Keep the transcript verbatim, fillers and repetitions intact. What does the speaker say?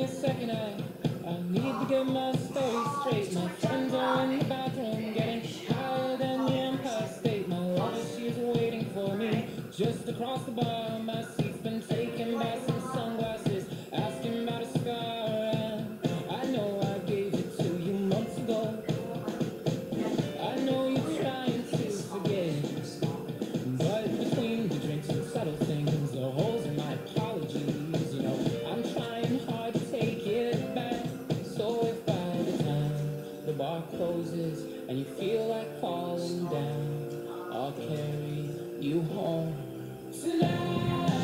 second, I, I need to get my story straight. My friends are in the bathroom getting higher than the Empire State. My lover, she's waiting for me just across the bar. My seat's been taken by some sunglasses, asking about a scar. And I know I gave it to you months ago. I know you're trying to forget, but between the drinks and subtle things, the holes in my apologies, you know, I'm trying hard to take it back. So if by the time the bar closes and you feel like falling down, I'll carry you home tonight.